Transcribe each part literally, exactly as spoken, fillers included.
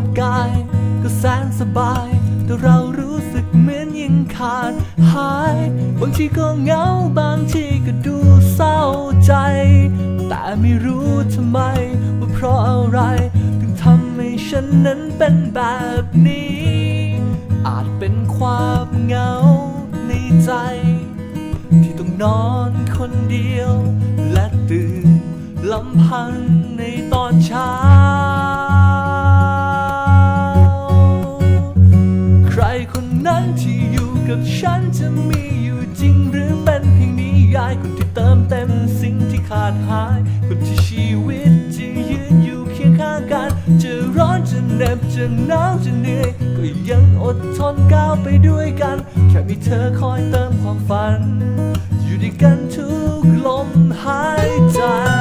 กายก็แสนสบายแต่เรารู้สึกเหมือนยิ่งขาดหายบางทีก็เหงาบางทีก็ดูเศร้าใจแต่ไม่รู้ทำไมว่าเพราะอะไรถึงทำให้ฉันนั้นเป็นแบบนี้อาจเป็นความเหงาในใจที่ต้องนอนคนเดียวและตื่นลำพังในตอนเช้าใครคนนั้นที่อยู่กับฉันจะมีอยู่จริงหรือเป็นเพียงนิยายคนที่เติมเต็มสิ่งที่ขาดหายคนที่ชีวิตจะยืนอยู่เคียงข้างกันจะร้อนจะเหน็บจะหนาวจะเหนื่อยก็ยังอดทนก้าวไปด้วยกันแค่มีเธอคอยเติมความฝันอยู่ด้วยกันทุกลมหายใจ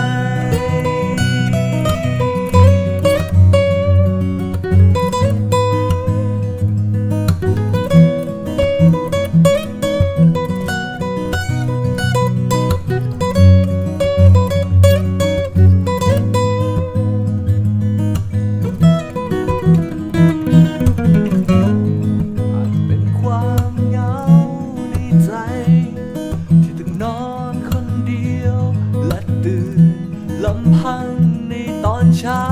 ลำพังในตอนเช้า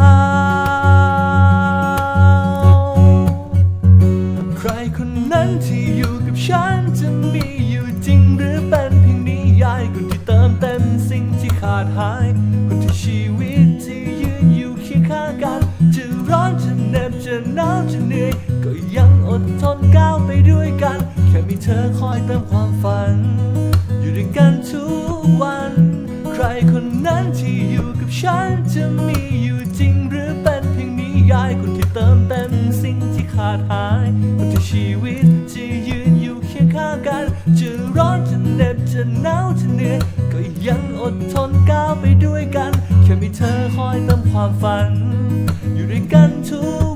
ใครคนนั้นที่อยู่กับฉันจะมีอยู่จริงหรือเป็นเพียงนิยายคนที่เติมเต็มสิ่งที่ขาดหายคนที่ชีวิตจะยืนอยู่เคียงข้างกันจะร้อนจะเหน็บจะหนาวจะเหนื่อยก็ยังอดทนก้าวไปด้วยกันแค่มีเธอคอยเติมความฝันอยู่ด้วยกันทุกวันใครคนนั้นที่อยู่กับฉันจะมีอยู่จริงหรือเป็นเพียงนิยายคนที่เติมเต็มสิ่งที่ขาดหายคนที่ชีวิตจะยืนอยู่เคียงข้างกันจะร้อนจะเหน็บจะหนาวจะเหนื่อยก็ยังอดทนก้าวไปด้วยกันแค่มีเธอคอยเติมความฝันอยู่ด้วยกันทุก